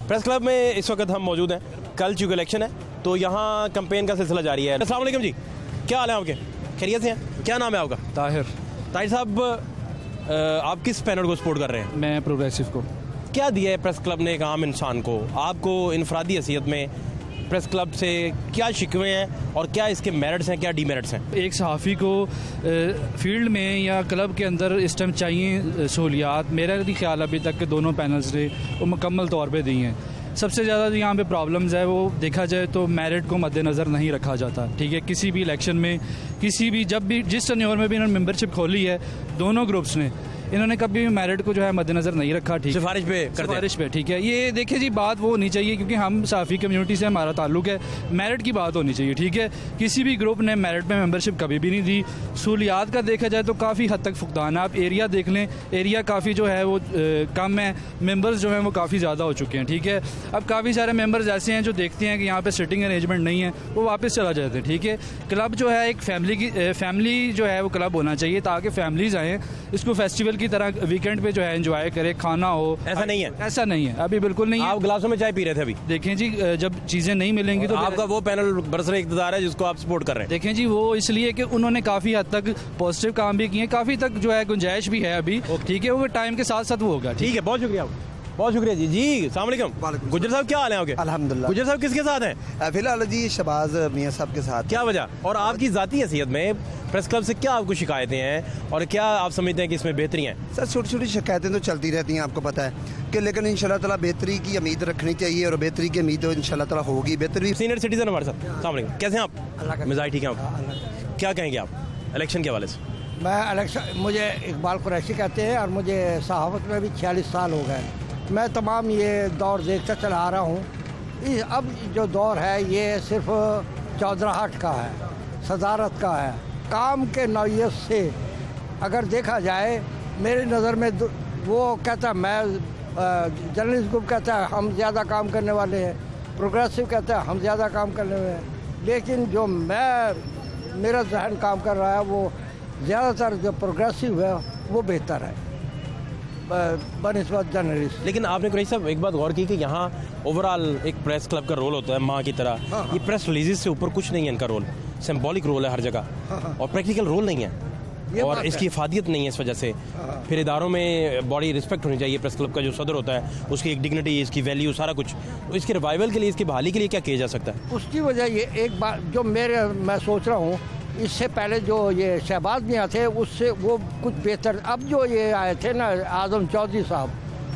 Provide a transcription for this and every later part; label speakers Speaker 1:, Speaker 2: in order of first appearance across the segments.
Speaker 1: Press club में इस वक्त हम मौजूद हैं। कल चूँकि इलेक्शन है तो यहाँ कैंपेन का सिलसिला जारी है। अस्सलाम वालेकुम जी, क्या हाल है आपके? खैरियत से हैं? क्या नाम है आपका?
Speaker 2: ताहिर
Speaker 1: साहब, आप किस पैनल को सपोर्ट कर रहे हैं?
Speaker 2: मैं प्रोग्रेसिव को।
Speaker 1: क्या दिया है प्रेस क्लब ने एक आम इंसान को? आपको इनफरादी हैसियत में प्रेस क्लब से क्या शिकवे हैं और क्या इसके मेरिट्स हैं, क्या डीमेरिट्स हैं?
Speaker 2: एक सहाफ़ी को फील्ड में या क्लब के अंदर इस टाइम चाहिए सहूलियात। मेरा भी ख्याल अभी तक के दोनों पैनल्स ने वो मुकम्मल तौर पे दी हैं। सबसे ज़्यादा जो यहाँ पे प्रॉब्लम्स है वो देखा जाए तो मेरिट को मद्देनज़र नहीं रखा जाता। ठीक है, किसी भी इलेक्शन में, किसी भी जब भी जिस टेन्योर में भी इन्होंने मेंबरशिप खोली है दोनों ग्रुप्स ने, इन्होंने कभी भी मेरिट को जो है मद्देनज़र नहीं रखा। ठीक, सिफारिश पे ठीक है। ये देखिए जी, बात वो होनी चाहिए क्योंकि हम साफ़ी कम्युनिटी से हमारा ताल्लुक है, मेरिट की बात होनी चाहिए। ठीक है, किसी भी ग्रुप ने मेरिट में मेंबरशिप कभी भी नहीं दी। सहूलियात का देखा जाए तो काफ़ी हद तक फुकदान है। आप एरिया देख लें, एरिया काफ़ी जो है वो कम है, मेंबर्स जो हैं वो काफ़ी ज़्यादा हो चुके हैं। ठीक है, अब काफ़ी सारे मेंबर्स ऐसे हैं जो देखते हैं कि यहाँ पे सिटिंग अरेंजमेंट नहीं है, वो वापस चला जाते हैं। ठीक है, क्लब जो है एक फैमिली जो है वो क्लब होना चाहिए ताकि फैमिलीज़ आएँ, इसको फेस्टिवल की तरह वीकेंड पे जो है एंजॉय करे, खाना हो।
Speaker 1: ऐसा नहीं है,
Speaker 2: ऐसा नहीं है, अभी बिल्कुल नहीं है।
Speaker 1: आप गिलासों में चाय पी रहे थे अभी।
Speaker 2: देखें जी, जब चीज़ें नहीं मिलेंगी तो
Speaker 1: आपका वो पैनल बरसरे इक़्तिदार है जिसको आप सपोर्ट कर रहे हैं।
Speaker 2: देखें जी, वो इसलिए कि उन्होंने काफ़ी हद तक पॉजिटिव काम भी किए, काफ़ी तक जो है गुंजाइश भी है अभी। ठीक है, वो टाइम के साथ साथ वो होगा।
Speaker 1: ठीक है, बहुत शुक्रिया, बहुत शुक्रिया जी। जी अस्सलाम वालेकुम। गुजर साहब, क्या हाल है आपके?
Speaker 3: अल्हम्दुलिल्लाह।
Speaker 1: गुजर साहब किसके साथ हैं?
Speaker 3: फिलहाल जी शहबाज मियां साहब के साथ।
Speaker 1: क्या वजह? और आपकी ज़ाती हैसियत में प्रेस क्लब से क्या आपको शिकायतें हैं और क्या आप समझते हैं कि इसमें बेहतरी है?
Speaker 3: सर, छोटी छोटी शिकायतें तो चलती रहती हैं, आपको पता है कि, लेकिन इंशाल्लाह ताला बेहतरी की उम्मीद रखनी चाहिए और बेहतरी की उम्मीद तो इंशाल्लाह ताला होगी। बेहतरी।
Speaker 1: सीनियर सिटीजन हमारे साथ, अस्सलाम वालेकुम, कैसे हैं आप? मिजाज ठीक है आप? क्या कहेंगे आप इलेक्शन के हवाले से?
Speaker 4: मुझे इकबाल कुरैशी कहते हैं और मुझे सहाफ़त में भी 46 साल हो गए। मैं तमाम ये दौर देखता चला आ रहा हूँ। अब जो दौर है ये सिर्फ चौधराहट का है, सदारत का है। काम के नौयत से अगर देखा जाए, मेरी नज़र में वो कहता है, मैं जर्नलिस्ट ग्रुप कहता है हम ज़्यादा काम करने वाले हैं, प्रोग्रेसिव कहता है हम ज़्यादा काम करने वाले हैं, लेकिन जो मेरा जहन काम कर रहा है वो ज़्यादातर जो प्रोग्रेसिव है वो बेहतर है बनिस्बत जर्नलिस्ट।
Speaker 1: लेकिन आपने कुरैशी साहब एक बात गौर की कि यहाँ ओवरऑल एक प्रेस क्लब का रोल होता है माँ की तरह।
Speaker 4: हाँ।
Speaker 1: ये प्रेस रिलीज से ऊपर कुछ नहीं है इनका रोल, सिंबॉलिक रोल है हर जगह।
Speaker 4: हाँ।
Speaker 1: और प्रैक्टिकल रोल नहीं है और इसकी इफादियत नहीं है इस वजह से। फिर इदारों में बड़ी रिस्पेक्ट होनी चाहिए। प्रेस क्लब का जो सदर होता है उसकी एक डिग्निटी, इसकी वैल्यू, सारा कुछ। तो इसके रिवाइवल के लिए, इसकी बहाली के लिए क्या किया जा सकता है?
Speaker 4: उसकी वजह ये एक बात जो मैं सोच रहा हूँ, इससे पहले जो ये शहबाज मियां थे उससे वो कुछ बेहतर। अब जो ये आए थे ना आज़म चौधरी साहब,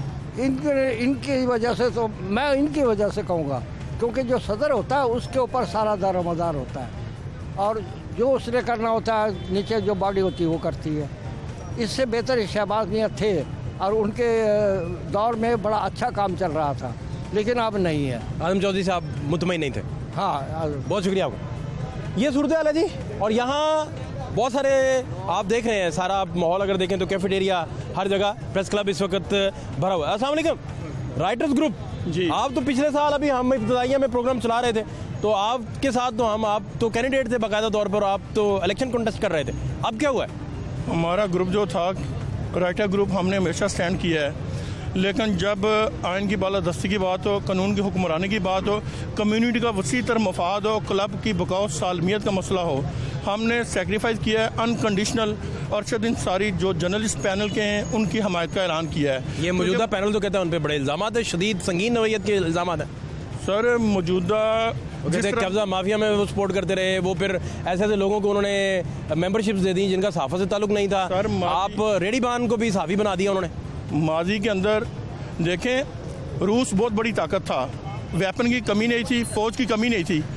Speaker 4: इनकी वजह से, तो मैं इनकी वजह से कहूँगा क्योंकि जो सदर होता है उसके ऊपर सारा दारोमदार होता है और जो उसने करना होता है नीचे जो बॉडी होती है वो करती है। इससे बेहतर शहबाज मियां थे और उनके दौर में बड़ा अच्छा काम चल रहा था, लेकिन अब नहीं है।
Speaker 1: आज़म चौधरी साहब मुतमईन नहीं थे।
Speaker 4: हाँ,
Speaker 1: बहुत शुक्रिया आपका। ये सूरत हाल है जी। और यहाँ बहुत सारे आप देख रहे हैं, सारा माहौल अगर देखें तो कैफेटेरिया हर जगह, प्रेस क्लब इस वक्त भरा हुआ है। अस्सलाम वालेकुम, राइटर्स ग्रुप जी। आप तो पिछले साल अभी हम इब्तिदाइया में प्रोग्राम चला रहे थे तो आपके साथ तो आप तो कैंडिडेट थे बाकायदा तौर पर, आप तो इलेक्शन कॉन्टेस्ट कर रहे थे। अब क्या हुआ है?
Speaker 5: हमारा ग्रुप जो था राइटर ग्रुप, हमने हमेशा स्टैंड किया है, लेकिन जब आइन की बालादस्ती की बात हो, कानून की हुक्मरानी की बात हो, कम्युनिटी का वसी तर मफाद हो, क्लब की बकाओ सालमियत का मसला हो, हमने सेक्रीफाइस किया है अनकंडीशनल। और दिन सारी जो जर्नलिस्ट पैनल के हैं उनकी हमायत का ऐलान किया है।
Speaker 1: ये मौजूदा पैनल तो कहता है उन पर बड़े इल्ज़ाम है, शदीद संगीन नौयत के इल्ज़ाम है।
Speaker 5: सर, मौजूदा
Speaker 1: कब्जा माफिया में वो सपोर्ट करते रहे, वो फिर ऐसे ऐसे लोगों को उन्होंने मेंबरशिप्स दे दी जिनका सहाफ़त से ताल्लुक नहीं था। आप रेडी बान को भी सहाफ़ी बना दिया उन्होंने।
Speaker 5: माजी के अंदर देखें, रूस बहुत बड़ी ताकत था, वेपन की कमी नहीं थी, फौज की कमी नहीं थी,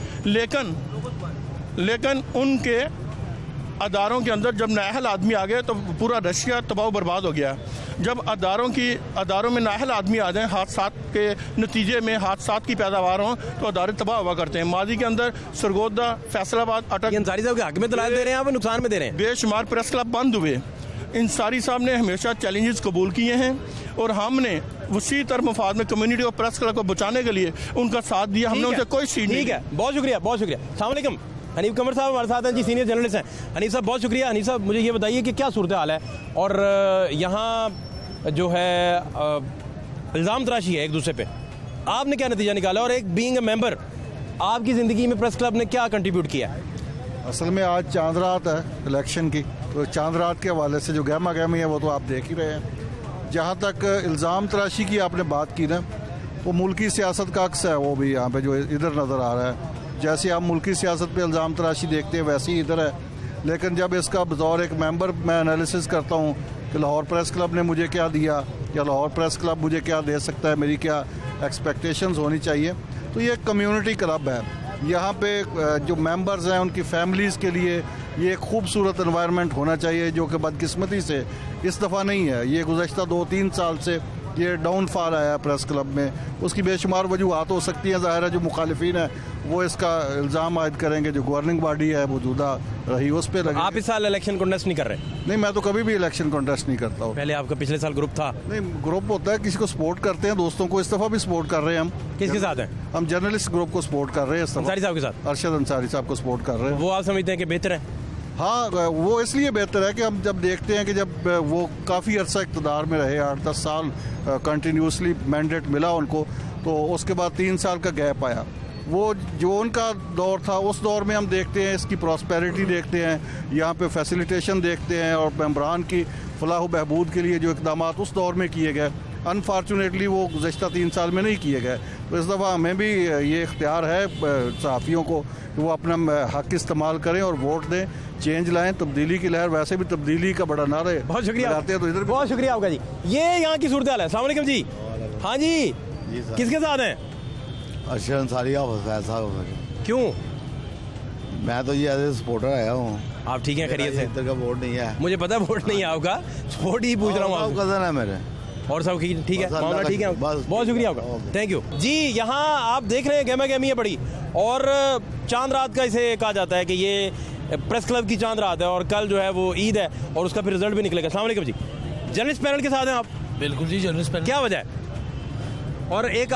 Speaker 5: लेकिन उनके अदारों के अंदर जब नाअहल आदमी आ गए तो पूरा रशिया तबाह बर्बाद हो गया। जब अदारों में नाअहल आदमी आ जाएं, हादसात के नतीजे में हादसात की पैदावार हों तो अदारे तबाह हुआ करते हैं। माजी के अंदर सरगोदा, फैसलाबाद, अटक,
Speaker 1: अंसारी साहब के हक में दलाल दे रहे हैं, आप नुकसान में दे रहे हैं।
Speaker 5: बेशुमार प्रेस क्लब बंद हुए। अंसारी साहब ने हमेशा चैलेंजेस कबूल किए हैं और हमने वसी तर मफाद में कम्युनिटी और प्रेस क्लब को बचाने के लिए उनका साथ दिया। हमने उनसे कोई सीट नहीं।
Speaker 1: ठीक है, बहुत शुक्रिया, बहुत शुक्रिया। अस्सलाम वालेकुम, हनीफ कमर साहब हमारे साथ हैं जी, सीनियर जर्नलिस्ट हैं। हनीफ साहब बहुत शुक्रिया। हनीफ साहब, मुझे ये बताइए कि क्या सूरत हाल है और यहाँ जो है इल्ज़ाम तराशी है एक दूसरे पे, आपने क्या नतीजा निकाला और एक बीइंग अ मेंबर आपकी ज़िंदगी में प्रेस क्लब ने क्या कंट्रीब्यूट किया है?
Speaker 6: असल में आज चांद रात है इलेक्शन की, तो चांद रात के हवाले से जो गहमा गहमी है वो तो आप देख ही रहे हैं। जहाँ तक इल्ज़ाम तराशी की आपने बात की ना, वो मुल्की सियासत का अक्स है वो भी यहाँ पे जो इधर नज़र आ रहा है। जैसे आप मुल्की सियासत पे इल्ज़ाम तराशी देखते हैं वैसे ही इधर है। लेकिन जब इसका बतौर एक मेंबर मैं एनालिसिस करता हूँ कि लाहौर प्रेस क्लब ने मुझे क्या दिया या लाहौर प्रेस क्लब मुझे क्या दे सकता है, मेरी क्या एक्सपेक्टेशंस होनी चाहिए, तो ये एक कम्युनिटी क्लब है। यहाँ पे जो मेंबर्स हैं उनकी फैमिलीज़ के लिए ये एक खूबसूरत एनवायरनमेंट होना चाहिए, जो कि बदकिस्मती से इस दफ़ा नहीं है। ये गुज़श्ता 2-3 साल से ये डाउनफॉल आया प्रेस क्लब में। उसकी बेशुमार वजूहत हो सकती हैं, ज़ाहिर है जो मुखालिफिन है वो इसका इल्ज़ाम आयद करेंगे, जो गवर्निंग बॉडी है मौजूदा रही उस पर लगे।
Speaker 1: आप इस साल इलेक्शन कॉन्टेस्ट नहीं कर रहे?
Speaker 6: नहीं, मैं तो कभी भी इलेक्शन कॉन्टेस्ट नहीं करता हूँ।
Speaker 1: पहले आपका पिछले साल ग्रुप था?
Speaker 6: नहीं, ग्रुप होता है, किसी को सपोर्ट करते हैं, दोस्तों को। इस दफ़ा भी सपोर्ट कर रहे हैं हम।
Speaker 1: किसके साथ हैं?
Speaker 6: हम जर्नलिस्ट ग्रुप को सपोर्ट कर रहे हैं।
Speaker 1: अंसारी साहब के साथ?
Speaker 6: अरशद अंसारी साहब को सपोर्ट कर रहे हैं।
Speaker 1: वो आप समझते हैं कि बेहतर है?
Speaker 6: हाँ, वो इसलिए बेहतर है कि हम जब देखते हैं कि जब वो काफ़ी अर्सा इक़्तिदार में रहे, 8-10 साल कंटिन्यूसली मैंडेट मिला उनको, तो उसके बाद 3 साल का गैप आया। वो जो उनका दौर था उस दौर में हम देखते हैं इसकी प्रॉस्पेरिटी देखते हैं, यहाँ पे फैसिलिटेशन देखते हैं और मेंबरान की फलाह बहबूद के लिए जो इक़दाम उस दौर में किए गए, अनफॉर्चुनेटली वो गुज़श्ता 3 साल में नहीं किए गए। तो इस दफ़ा हमें भी ये इख्तियार है सहाफ़ियों को कि वो अपना हक़ इस्तेमाल करें और वोट दें, चेंज लाएं, तब्दीली की लहर। वैसे भी तब्दीली का बड़ा नारा है।
Speaker 1: बहुत शुक्रिया,
Speaker 6: आते हैं तो इधर
Speaker 1: बहुत शुक्रिया आपका जी। ये यहाँ की सूरत हाल है। अस्सलाम वालेकुम जी। हाँ जी, किसके साथ हैं?
Speaker 7: अरशद अंसारी साहब।
Speaker 1: क्यों?
Speaker 7: मैं तो ये एज ए सपोर्टर आया हूँ।
Speaker 1: आप ठीक हैं, खैरियत से?
Speaker 7: इधर का वोट नहीं है।
Speaker 1: मुझे पता है वोट नहीं है आपका, सपोर्ट ही पूछ रहा हूँ आपसे।
Speaker 7: कज़न है मेरे।
Speaker 1: और सब ठीक है, मामला ठीक है? बहुत शुक्रिया आपका, थैंक यू जी। यहाँ आप देख रहे हैं गहमा गहमी है बड़ी, और चांद रात का इसे कहा जाता है कि ये प्रेस क्लब की चांद रात है, और कल जो है वो ईद है और उसका फिर रिजल्ट भी निकलेगा। अस्सलाम वालेकुम जी। जर्नलिस्ट पैनल के साथ हैं आप?
Speaker 2: बिल्कुल जी, जर्नलिस्ट पैनल।
Speaker 1: क्या वजह है? और एक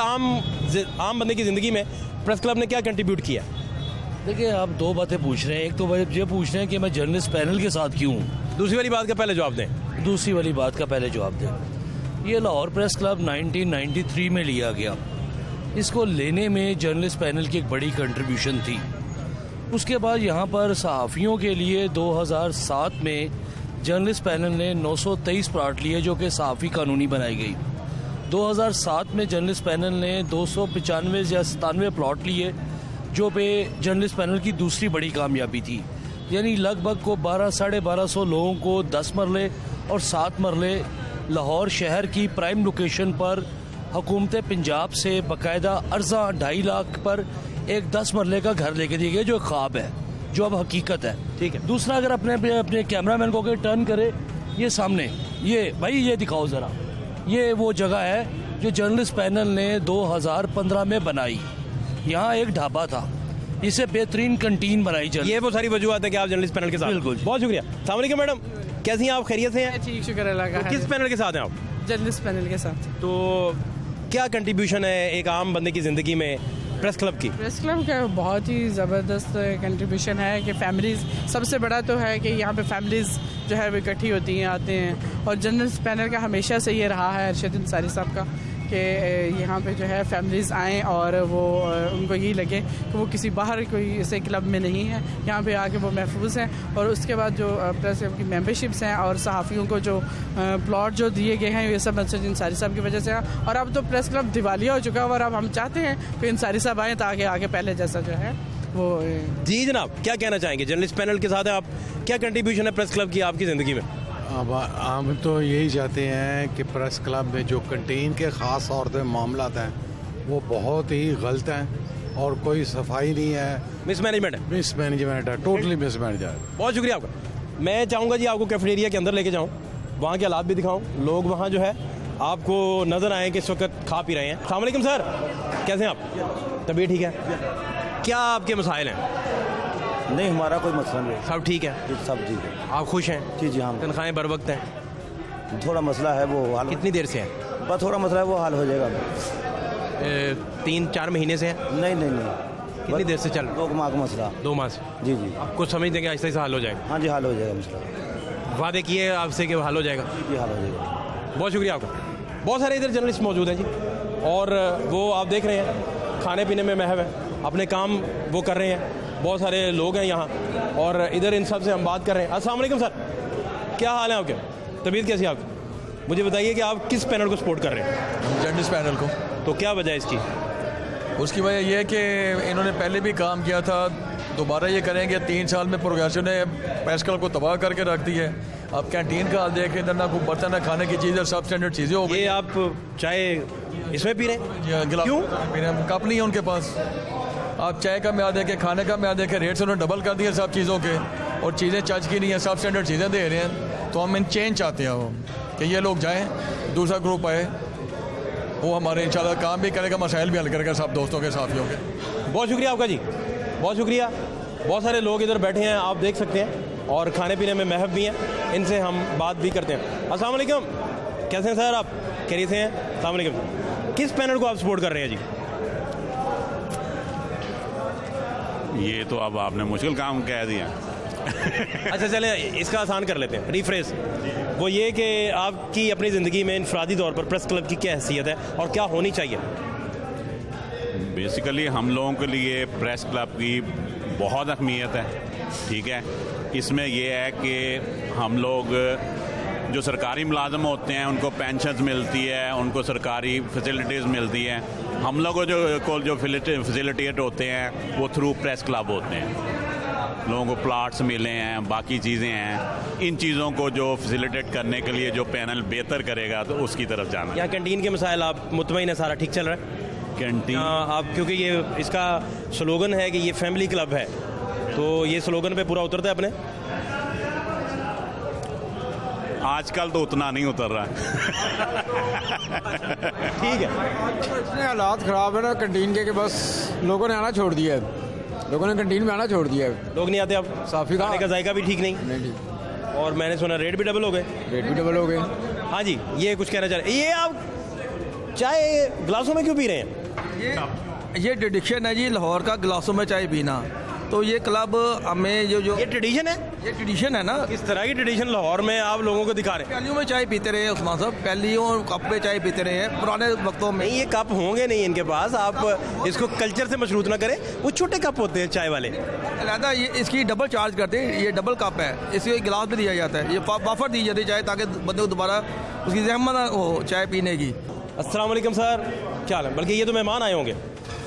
Speaker 1: आम बंदे की ज़िंदगी में प्रेस क्लब ने क्या कंट्रीब्यूट किया?
Speaker 2: देखिए, आप दो बातें पूछ रहे हैं। एक तो ये पूछ रहे हैं कि मैं जर्नलिस्ट पैनल के साथ क्यों हूँ।
Speaker 1: दूसरी वाली बात का पहले जवाब दें।
Speaker 2: दूसरी वाली बात का पहले जवाब दें। ये लाहौर प्रेस क्लब 1993 में लिया गया। इसको लेने में जर्नलिस्ट पैनल की एक बड़ी कंट्रीब्यूशन थी। उसके बाद यहाँ पर सहाफ़ियों के लिए 2007 में जर्नलिस्ट पैनल ने 923 प्लाट लिए, जो कि सहाफ़ी कानूनी बनाई गई। 2007 में जर्नलिस्ट पैनल ने 295 या 97 प्लॉट लिए, जो पे जर्नलिस्ट पैनल की दूसरी बड़ी कामयाबी थी। यानी लगभग को 1200-1250 लोगों को 10 मरले और 7 मरले लाहौर शहर की प्राइम लोकेशन पर हुकूमत पंजाब से बाकायदा अर्जा 2.5 लाख पर एक 10 मरले का घर लेके दिए गए, जो ख्वाब है, जो अब हकीकत है।
Speaker 1: ठीक है।
Speaker 2: दूसरा, अगर अपने कैमरामैन को टर्न करे, ये सामने, ये भाई ये दिखाओ ज़रा, ये वो जगह है जो जर्नलिस्ट पैनल ने 2015 में बनाई। यहाँ एक ढाबा था, इसे बेहतरीन कंटीन बनाई जाए।
Speaker 1: ये वो सारी वजूहत है कि आप जर्नलिस्ट पैनल के साथ?
Speaker 2: बिल्कुल।
Speaker 1: बहुत शुक्रिया। अस्सलाम वालेकुम मैडम, कैसी हैं आप? खैरियत से हैं?
Speaker 8: ठीक, शुक्र अल्लाह का।
Speaker 1: तो किस पैनल के साथ हैं आप?
Speaker 8: जर्नलिस्ट पैनल के साथ।
Speaker 1: तो क्या कंट्रीब्यूशन है एक आम बंदे की ज़िंदगी में प्रेस क्लब की?
Speaker 8: प्रेस क्लब का बहुत ही ज़बरदस्त कंट्रीब्यूशन है कि फैमिलीज़, सबसे बड़ा तो है कि यहाँ पे फैमिलीज़ जो है वो इकट्ठी होती हैं, आते हैं। और जर्नलिस्ट पैनल का हमेशा से ये रहा है, अरशद अंसारी साहब का, कि यहाँ पे जो है फैमिलीज़ आएँ और वो उनको यही लगे कि वो किसी बाहर कोई ऐसे क्लब में नहीं है, यहाँ पे आके वो महफूज हैं। और उसके बाद जो प्रेस क्लब की मेंबरशिप्स हैं और सहाफ़ियों को जो प्लॉट जो दिए गए हैं, ये सब अरशद अंसारी साहब की वजह से हैं। और अब तो प्रेस क्लब दिवालिया हो चुका है, और अब हम चाहते हैं कि अंसारी साहब आएँ ताकि आगे पहले जैसा जो है वो।
Speaker 1: जी जनाब, क्या कहना चाहेंगे? जर्नलिस्ट पैनल के साथ है आप, क्या कंट्रीब्यूशन है प्रेस क्लब की आपकी ज़िंदगी में?
Speaker 9: अब हम तो यही चाहते हैं कि प्रेस क्लब में जो कंटीन के ख़ास तौर पर मामला हैं वो बहुत ही गलत हैं, और कोई सफाई नहीं है,
Speaker 1: मिसमैनेजमेंट है।
Speaker 9: मिसमैनेजमेंट है, टोटली मिसमैनेज है।
Speaker 1: बहुत शुक्रिया आपका। मैं चाहूँगा जी आपको कैफेटेरिया के अंदर लेके जाऊँ, वहाँ के हालात भी दिखाऊँ, लोग वहाँ जो है आपको नज़र आए कि इस वक्त खा पी रहे हैं। अस्सलाम वालेकुम सर, कैसे हैं आप? तबीयत ठीक है? क्या आपके मसाइल हैं?
Speaker 7: नहीं, हमारा कोई मसला नहीं।
Speaker 1: सब ठीक है?
Speaker 7: सब ठीक है।
Speaker 1: आप खुश हैं?
Speaker 7: जी जी, हाँ।
Speaker 1: तनख्वाहें बर वक्त हैं?
Speaker 7: थोड़ा मसला है वो हाल।
Speaker 1: कितनी देर से है?
Speaker 7: बस थोड़ा मसला है वो हाल हो जाएगा।
Speaker 1: 3-4 महीने से है?
Speaker 7: नहीं नहीं नहीं,
Speaker 1: कितनी देर से चल?
Speaker 7: 2 माह का मसला।
Speaker 1: 2 माह से?
Speaker 7: जी जी।
Speaker 1: आप कुछ समझ देंगे ऐसा ही हाल हो जाएगा?
Speaker 7: हाँ जी, हाल हो जाएगा मसला।
Speaker 1: वादे किए आपसे कि हाल हो जाएगा?
Speaker 7: जी, हाल हो जाएगा।
Speaker 1: बहुत शुक्रिया आपका। बहुत सारे इधर जर्नलिस्ट मौजूद हैं जी, और वो आप देख रहे हैं खाने पीने में महव है, अपने काम वो कर रहे हैं। बहुत सारे लोग हैं यहाँ और इधर इन सब से हम बात कर रहे हैं। अस्सलाम वालेकुम सर, क्या हाल है आपके? तबीयत कैसी है आपकी? मुझे बताइए कि आप किस पैनल को सपोर्ट कर रहे हैं?
Speaker 10: जर्नलिस्ट पैनल को।
Speaker 1: तो क्या वजह है इसकी?
Speaker 10: उसकी वजह यह है कि इन्होंने पहले भी काम किया था, दोबारा ये करेंगे। 3 साल में प्रोग्रेसिव ने प्रेस क्लब को तबाह करके रख दी है। अब कैंटीन का हाल देखें, इधर ना कोई बर्तन ना खाने की चीज़, सब स्टैंडर्ड चीज़ें हो गई।
Speaker 1: ये आप चाय इसमें पी रहे हैं?
Speaker 10: क्यों पी रहे हैं? कप नहीं है उनके पास। आप चाय का म्यार देखें, खाने का म्यार देखें, रेट्स उन्होंने डबल कर दिए सब चीज़ों के, और चीज़ें चच की नहीं है, सब स्टैंडर्ड चीज़ें दे रहे हैं। तो हम इन चेंज चाहते हैं वो कि ये लोग जाएँ, दूसरा ग्रुप आए, वो हमारे इंशाल्लाह काम भी करेगा, मसाइल भी हल करेगा सब दोस्तों के साथियों के।
Speaker 1: बहुत शुक्रिया आपका जी, बहुत शुक्रिया। बहुत सारे लोग इधर बैठे हैं, आप देख सकते हैं, और खाने पीने में महव भी हैं, इनसे हम बात भी करते हैं। अस्सलाम वालेकुम, कैसे हैं सर आप? खैरियत से हैं? अस्सलाम वालेकुम। किस पैनल को आप सपोर्ट कर रहे हैं जी?
Speaker 11: ये तो अब आपने मुश्किल काम कह दिया।
Speaker 1: अच्छा चले इसका आसान कर लेते हैं, रिफ्रेश। वो ये कि आपकी अपनी ज़िंदगी में इनफरादी तौर पर प्रेस क्लब की क्या हैसियत है और क्या होनी चाहिए?
Speaker 11: बेसिकली हम लोगों के लिए प्रेस क्लब की बहुत अहमियत है, ठीक है। इसमें यह है कि हम लोग जो सरकारी मुलाजम होते हैं उनको पेंशन्स मिलती है, उनको सरकारी फैसिलिटीज़ मिलती हैं। हम लोगों जो फैसिलिटेट होते हैं वो थ्रू प्रेस क्लब होते हैं। लोगों को प्लाट्स मिले हैं, बाकी चीज़ें हैं। इन चीज़ों को जो फैसिलिटेट करने के लिए जो पैनल बेहतर करेगा तो उसकी तरफ जाना।
Speaker 1: यहाँ कैंटीन के मसाइल आप मुतमईन है, सारा ठीक चल रहा है?
Speaker 11: कैंटीन
Speaker 1: आप, क्योंकि ये इसका स्लोगन है कि ये फैमिली क्लब है, तो ये स्लोगन पे पूरा उतरता है अपने?
Speaker 11: आजकल तो उतना नहीं उतर रहा है।
Speaker 1: ठीक है।
Speaker 12: इतने हालात ख़राब है ना कैंटीन के कि बस लोगों ने आना छोड़ दिया है। लोगों ने कैंटीन में आना छोड़ दिया है।
Speaker 1: लोग नहीं आते अब?
Speaker 12: साफ़ी
Speaker 1: खाने का जायका भी ठीक नहीं।
Speaker 12: ठीक।
Speaker 1: और मैंने सुना रेट भी डबल हो गए।
Speaker 12: रेट भी डबल हो गए।
Speaker 1: हाँ जी, ये कुछ कहना चाह रहे। ये आप चाय गिलासों में क्यों पी रहे हैं?
Speaker 13: ये ट्रेडिशन है जी, लाहौर का गिलासों में चाय पीना। तो ये क्लब हमें जो
Speaker 1: ये ट्रेडिशन है,
Speaker 13: ये ट्रेडिशन है ना।
Speaker 1: इस तरह की ट्रेडिशन लाहौर में आप लोगों को दिखा रहे हैं?
Speaker 13: प्यालियों में चाय पीते रहे उस्मान साहब, प्यालियों और कप पे चाय पीते रहे हैं पुराने वक्तों में।
Speaker 1: नहीं, ये कप होंगे नहीं इनके पास, आप इसको कल्चर से मशरूत ना करें। वो छोटे कप होते हैं चाय वाले,
Speaker 13: अलहदा ये इसकी डबल चार्ज करते हैं। ये डबल कप है, इसको गिलास भी दिया जाता है, ये वाफर दी जाती है चाय, ताकि बंदे को दोबारा उसकी जहमत हो चाय पीने की।
Speaker 1: अस्सलाम वालेकुम सर, क्या हाल है? बल्कि ये तो मेहमान आए होंगे।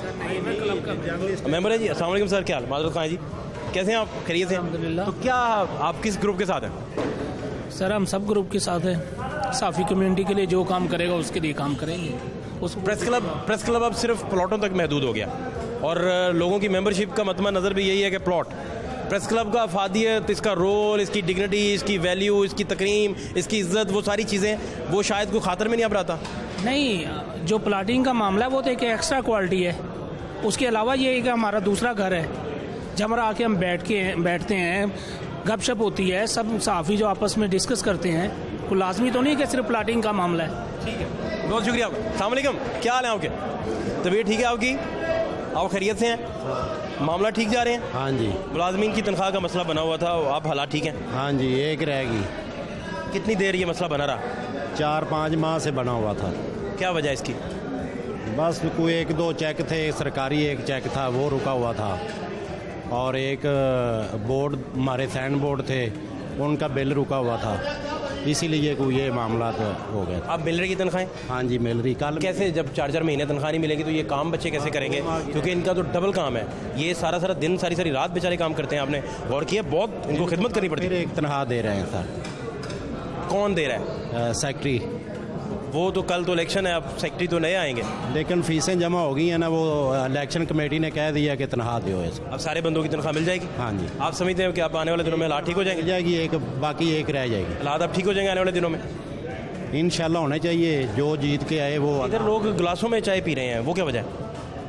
Speaker 1: मेंबर है जी। अस्सलाम वालेकुम सर, क्या हाल? माजरत खां जी, कैसे हैं आप? खैरियत से? तो क्या आप किस ग्रुप के साथ हैं?
Speaker 14: सर हम सब ग्रुप के साथ हैं। साफ़ी कम्युनिटी के लिए जो काम करेगा उसके लिए काम करेंगे।
Speaker 1: उस प्रेस क्लब अब सिर्फ प्लॉटों तक महदूद हो गया, और लोगों की मेंबरशिप का मतमा नज़र भी यही है कि प्लॉट। प्रेस क्लब का अफादियत, इसका रोल, इसकी डिग्निटी, इसकी वैल्यू, इसकी तकरीम, इसकी इज्जत, वो सारी चीज़ें वो शायद कोई खातर में नहीं अब आता।
Speaker 14: नहीं, जो प्लाटिंग का मामला है वो तो एक एक्स्ट्रा क्वालिटी है। उसके अलावा ये है कि हमारा दूसरा घर है, जहाँ आके हम बैठते हैं, गपशप होती है, सब साफ़ी जो आपस में डिस्कस करते हैं। कोई लाजमी तो नहीं कि सिर्फ प्लाटिंग का मामला है।
Speaker 1: ठीक है, बहुत शुक्रिया। अस्सलाम वालेकुम, क्या हाल है आपके? तबीयत ठीक है आपकी? आप खैरियत से हैं? मामला ठीक जा रहे हैं?
Speaker 15: हाँ जी।
Speaker 1: मुलाजमीन की तनख्वाह का मसला बना हुआ था, आप हालात ठीक हैं?
Speaker 15: हाँ जी, एक रहेगी।
Speaker 1: कितनी देर ये मसला बना रहा?
Speaker 15: 4-5 माह से बना हुआ था।
Speaker 1: क्या वजह इसकी?
Speaker 15: बस कोई 1-2 चेक थे, सरकारी एक चेक था वो रुका हुआ था, और एक बोर्ड, हमारे सैंड बोर्ड थे, उनका बिल रुका हुआ था, इसीलिए कोई ये मामला तो हो गया।
Speaker 1: आप मिल रही की तनख्वाहें?
Speaker 15: हाँ जी मिल रही। कल
Speaker 1: कैसे, जब 4-4 महीने तनख्वाह नहीं मिलेगी तो ये काम बच्चे कैसे करेंगे? क्योंकि इनका तो डबल काम है, ये सारा दिन सारी रात बेचारे काम करते हैं। आपने गौर किया? बहुत इनको खिदमत करनी पड़ती है।
Speaker 15: एक तनख्वाह दे रहे हैं सर।
Speaker 1: कौन दे रहा है?
Speaker 15: सेक्रेटरी।
Speaker 1: वो तो कल तो इलेक्शन है, अब सेक्रेटरी तो नए आएंगे।
Speaker 15: लेकिन फीसें जमा हो गई हैं ना, वो इलेक्शन कमेटी ने कह दिया कि तनख्वाह दो इसको।
Speaker 1: अब सारे बंदों की तनख्वाह मिल जाएगी?
Speaker 15: हाँ जी।
Speaker 1: आप समझते हैं कि आप आने वाले दिनों में हालात ठीक हो जाएंगे?
Speaker 15: जाएगी एक, बाकी एक रह जाएगी।
Speaker 1: हालात अब ठीक हो जाएंगे आने वाले दिनों में
Speaker 15: इंशाल्लाह होने चाहिए। जो जीत के आए वो।
Speaker 1: इधर लोग गिलासों में चाय पी रहे हैं, वो क्या वजह है?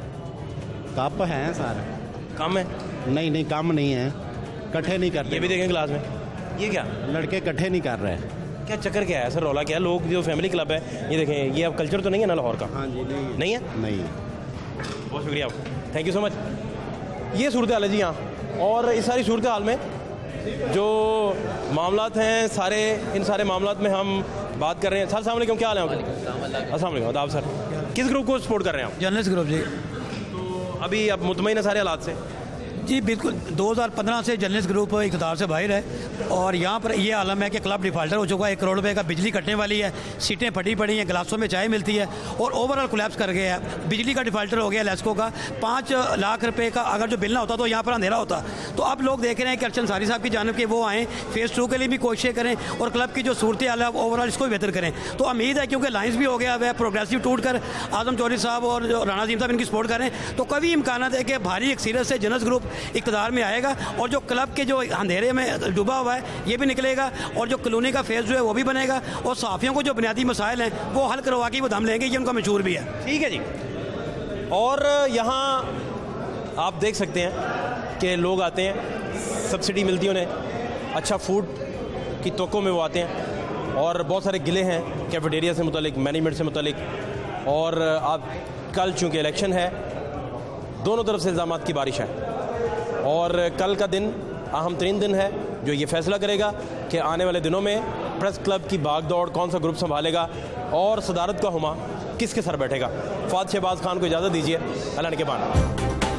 Speaker 15: कप हैं सर।
Speaker 1: कम है?
Speaker 15: नहीं कम नहीं है, इकट्ठे नहीं करते।
Speaker 1: ये भी देखें गिलास में, ये क्या
Speaker 15: लड़के इकट्ठे नहीं कर रहे हैं?
Speaker 1: क्या चक्कर क्या है सर? रौला क्या है? लोग जो फैमिली क्लब है, ये देखें, ये अब कल्चर तो नहीं है ना लाहौर का?
Speaker 15: हाँ जी।
Speaker 1: नहीं है?
Speaker 15: नहीं।
Speaker 1: बहुत शुक्रिया आपका, थैंक यू सो मच। ये सूरत हाल है जी यहाँ, और इस सारी सूरत हाल में जो मामलात हैं, इन सारे मामलात में हम बात कर रहे हैं। सर अस्सलाम वालेकुम, क्या हाल है आपके? अस्सलाम वालेकुम, आदाब सर। किस ग्रुप को सपोर्ट कर रहे हैं आप?
Speaker 16: जर्नलिस्ट ग्रुप जी।
Speaker 1: तो अभी आप मुतमईन है सारे हालात से?
Speaker 16: जी बिल्कुल, 2015 से जर्नलिस्ट ग्रुप इक़्तिदार से बाहर है और यहाँ पर ये आलम है कि क्लब डिफाल्टर हो चुका है, 1 करोड़ रुपए का बिजली कटने वाली है, सीटें फटी पड़ी हैं, गिलासों में चाय मिलती है और ओवरऑल कोलैप्स कर गया है। बिजली का डिफाल्टर हो गया लेस्को का, 5 लाख रुपए का अगर जो बिल ना होता तो यहाँ पर अंधेरा होता। तो अब लोग देख रहे हैं कि अर्चन सारी साहब की जानिब के वो आएँ, फेज़ 2 के लिए भी कोशिशें करें और क्लब की जो सूरत हाल है ओवरऑल इसको भी बेहतर करें। तो उम्मीद है क्योंकि लाइन्स भी हो गया है, प्रोग्रेसिव टूट कर आजम चौधरी साहब और जो राणा अजीम साहब इनकी सपोर्ट करें, तो कभी इम्कान है कि भारी अक्सरियत से जर्नलिस्ट ग्रुप इक़्तिदार में आएगा और जो क्लब के जो अंधेरे में डूबा हुआ है ये भी निकलेगा और जो कॉलोनी का फेज जो है वो भी बनेगा और सहाफ़ियों को जो बुनियादी मसाइल हैं वो हल करवा के वो दम लेंगे, ये उनका मशहूर भी है।
Speaker 1: ठीक है जी। और यहाँ आप देख सकते हैं कि लोग आते हैं, सब्सिडी मिलती है उन्हें, अच्छा फूड की तोक़ों में वो आते हैं और बहुत सारे गिले हैं कैफेटेरिया से मुतालिक, मैनेजमेंट से मुतालिक। और आप कल चूँकि इलेक्शन है, दोनों तरफ से इल्ज़ामात की बारिश है और कल का दिन अहम तरीन दिन है जो ये फैसला करेगा कि आने वाले दिनों में प्रेस क्लब की भागदौड़ कौन सा ग्रुप संभालेगा और सदारत का हुमा किसके सर बैठेगा। फ़ाद शहबाज खान को इजाज़त दीजिए, अल्लाह के बाद।